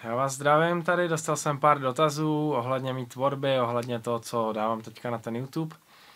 Já vás zdravím tady, dostal jsem pár dotazů ohledně mý tvorby, ohledně toho, co dávám teďka na ten YouTube.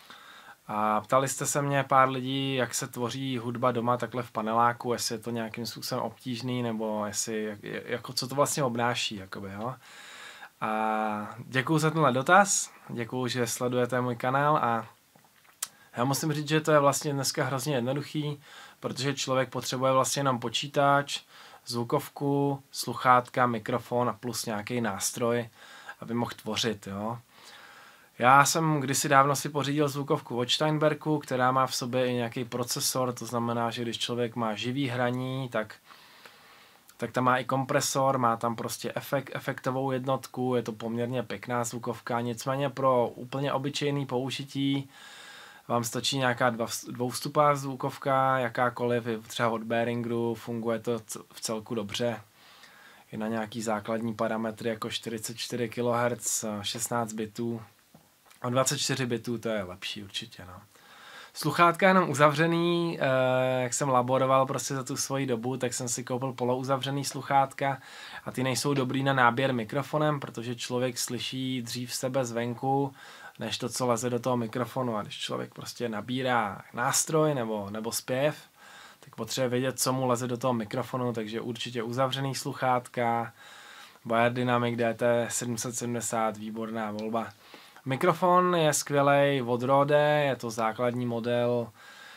A ptali jste se mě pár lidí, jak se tvoří hudba doma takhle v paneláku, jestli je to nějakým způsobem obtížný, nebo jestli, jako co to vlastně obnáší, jakoby, jo. A děkuju za tenhle dotaz, děkuju, že sledujete můj kanál a já musím říct, že to je vlastně dneska hrozně jednoduchý, protože člověk potřebuje vlastně jenom počítač, zvukovku, sluchátka, mikrofon a plus nějaký nástroj, aby mohl tvořit, jo. Já jsem kdysi dávno si pořídil zvukovku od Steinbergu, která má v sobě i nějaký procesor, to znamená, že když člověk má živý hraní, tak tam má i kompresor, má tam prostě efektovou jednotku, je to poměrně pěkná zvukovka, nicméně pro úplně obyčejný použití vám stačí nějaká dvoustupá zvukovka, jakákoliv, třeba od Behringeru, funguje to v celku dobře. Je na nějaký základní parametry jako 44 kHz, 16 bitů. A 24 bitů to je lepší určitě, no. Sluchátka jenom uzavřený, jak jsem laboroval prostě za tu svoji dobu, tak jsem si koupil polouzavřený sluchátka a ty nejsou dobrý na náběr mikrofonem, protože člověk slyší dřív sebe zvenku, než to, co leze do toho mikrofonu. A když člověk prostě nabírá nástroj nebo zpěv, tak potřebuje vědět, co mu leze do toho mikrofonu, takže určitě uzavřený sluchátka, Beyerdynamic DT770, výborná volba. Mikrofon je skvělej od Rode, je to základní model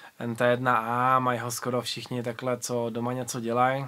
NT1A, mají ho skoro všichni takhle, co doma něco dělají.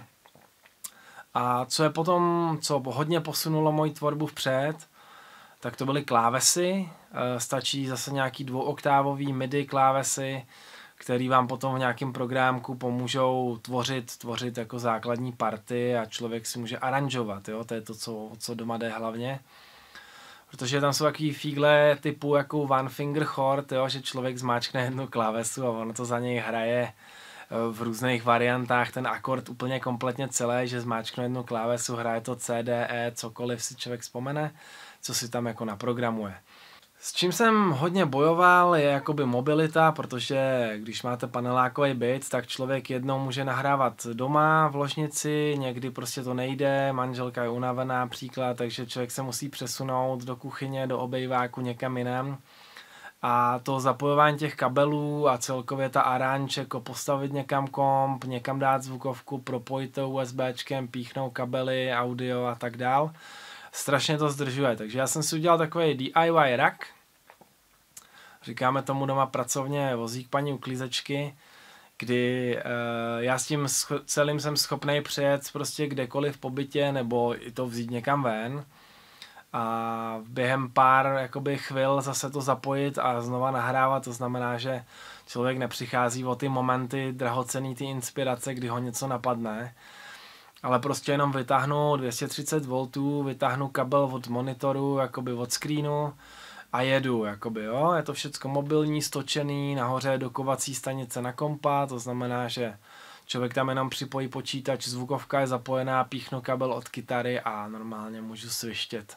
A co je potom, co hodně posunulo moji tvorbu vpřed, tak to byly klávesy, stačí zase nějaký dvouoktávový MIDI klávesy, který vám potom v nějakém programku pomůžou tvořit jako základní party a člověk si může aranžovat, jo? To je to, co doma jde hlavně. Protože tam jsou takový fígle typu jako one finger chord, jo? Že člověk zmáčkne jednu klávesu a ono to za něj hraje v různých variantách, ten akord úplně kompletně celé, že zmáčkne jednu klávesu, hraje to C, D, E, cokoliv si člověk vzpomene, co si tam jako naprogramuje. S čím jsem hodně bojoval je jakoby mobilita, protože když máte panelákový byt, tak člověk jednou může nahrávat doma v ložnici, někdy prostě to nejde, manželka je unavená příklad, takže člověk se musí přesunout do kuchyně, do obejváku někam jinam. A to zapojování těch kabelů a celkově ta aranž, jako postavit někam komp, někam dát zvukovku, propojit to USBčkem, píchnout kabely, audio a tak dál. Strašně to zdržuje, takže já jsem si udělal takový DIY rack. Říkáme tomu doma pracovně vozík paní uklízečky, kdy já s tím celým jsem schopný přijet prostě kdekoliv po bytě nebo i to vzít někam ven a během pár jakoby chvil zase to zapojit a znova nahrávat, to znamená, že člověk nepřichází o ty momenty drahocenný, ty inspirace, kdy ho něco napadne, ale prostě jenom vytáhnu 230 V, vytáhnu kabel od monitoru, jakoby od screenu a jedu, jakoby, jo. Je to všecko mobilní, stočený, nahoře je dokovací stanice na kompa, to znamená, že člověk tam jenom připojí počítač, zvukovka je zapojená, píchnu kabel od kytary a normálně můžu svištět.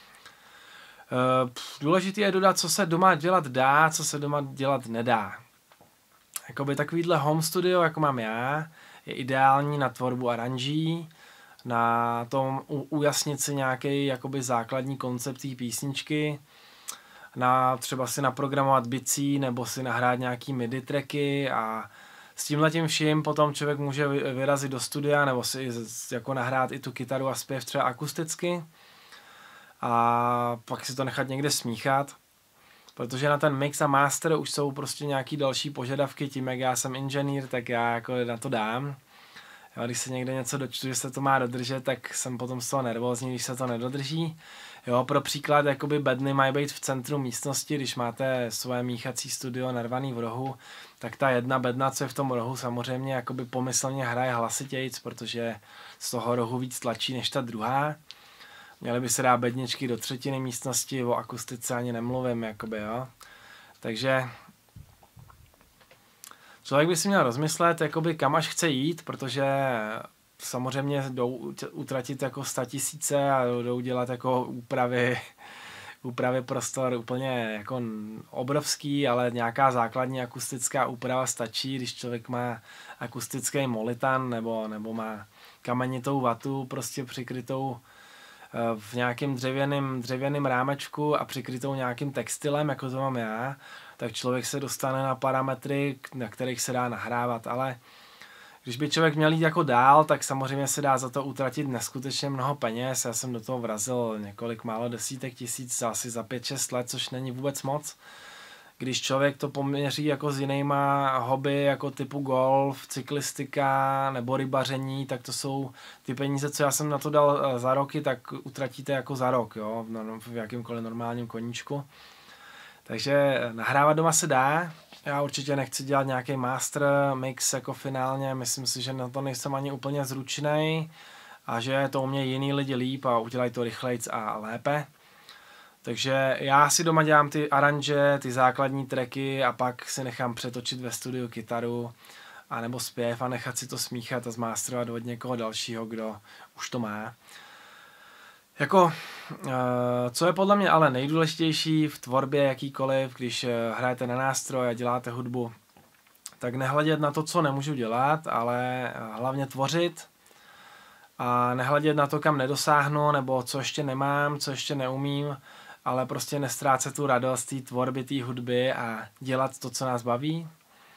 Důležité je dodat, co se doma dělat dá, co se doma dělat nedá. Jakoby takovýhle home studio, jako mám já, je ideální na tvorbu aranží, na tom ujasnit si nějaký jakoby základní koncept té písničky, na třeba si naprogramovat bicí nebo si nahrát nějaký MIDI tracky a s tímhletím vším potom člověk může vyrazit do studia nebo si jako nahrát i tu kytaru a zpěv třeba akusticky a pak si to nechat někde smíchat. Protože na ten mix a master už jsou prostě nějaký další požadavky, tím jak já jsem inženýr, tak já jako na to dám. Jo, když se někde něco dočtu, že se to má dodržet, tak jsem potom z toho nervózní, když se to nedodrží. Jo, pro příklad, jakoby bedny mají být v centru místnosti, když máte svoje míchací studio narvaný v rohu, tak ta jedna bedna, co je v tom rohu, samozřejmě jakoby pomyslně hraje hlasitějc, protože z toho rohu víc tlačí než ta druhá. Měly by se dát bedničky do třetiny místnosti, o akustice ani nemluvím, jakoby, jo. Takže člověk by si měl rozmyslet, jakoby, kam až chce jít, protože samozřejmě jdou utratit jako 100 000 a jdou dělat jako úpravy prostor úplně jako obrovský, ale nějaká základní akustická úprava stačí, když člověk má akustický molitan nebo má kamenitou vatu prostě přikrytou v nějakém dřevěném rámečku a přikrytou nějakým textilem, jako to mám já, tak člověk se dostane na parametry, na kterých se dá nahrávat, ale když by člověk měl jít jako dál, tak samozřejmě se dá za to utratit neskutečně mnoho peněz. Já jsem do toho vrazil několik málo desítek tisíc asi za 5-6 let, což není vůbec moc. Když člověk to poměří jako s jinýma hobby, jako typu golf, cyklistika nebo rybaření, tak to jsou ty peníze, co já jsem na to dal za roky, tak utratíte jako za rok, jo, v jakýmkoliv normálním koníčku. Takže nahrávat doma se dá. Já určitě nechci dělat nějaký master mix jako finálně, myslím si, že na to nejsem ani úplně zručnej a že to umějí jiný lidi líp a udělají to rychlejc a lépe. Takže já si doma dělám ty aranže, ty základní tracky a pak si nechám přetočit ve studiu kytaru a nebo zpěv a nechat si to smíchat a zmástrovat od někoho dalšího, kdo už to má. Jako, co je podle mě ale nejdůležitější v tvorbě jakýkoliv, když hrajete na nástroj a děláte hudbu, tak nehledět na to, co nemůžu dělat, ale hlavně tvořit a nehledět na to, kam nedosáhnu, nebo co ještě nemám, co ještě neumím, ale prostě nestrácet tu radost té tvorby, té hudby a dělat to, co nás baví.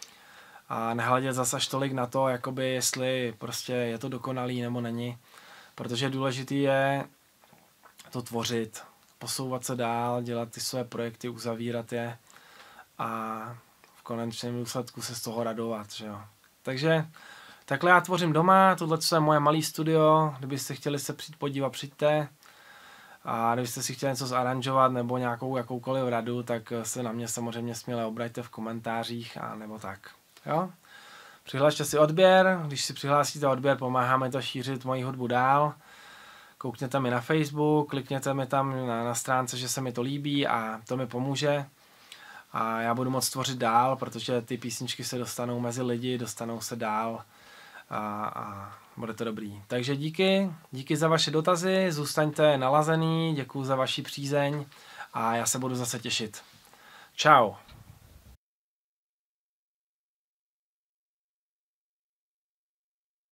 A nehledět zase až tolik na to, jakoby jestli prostě je to dokonalý nebo není, protože důležitý je to tvořit, posouvat se dál, dělat ty své projekty, uzavírat je a v konečném důsledku se z toho radovat, že jo. Takže takhle já tvořím doma, tohle je moje malé studio, kdybyste chtěli se přijít podívat, přijďte. A kdybyste si chtěli něco zaranžovat nebo nějakou jakoukoliv radu, tak se na mě samozřejmě směle obraťte v komentářích a nebo tak. Jo? Přihlašte si odběr, když si přihlásíte odběr, pomáháme to šířit moji hudbu dál. Koukněte mi na Facebook, klikněte mi tam na stránce, že se mi to líbí a to mi pomůže. A já budu moct tvořit dál, protože ty písničky se dostanou mezi lidi, dostanou se dál a bude to dobrý. Takže díky za vaše dotazy, zůstaňte nalazený, děkuju za vaši přízeň a já se budu zase těšit. Čau.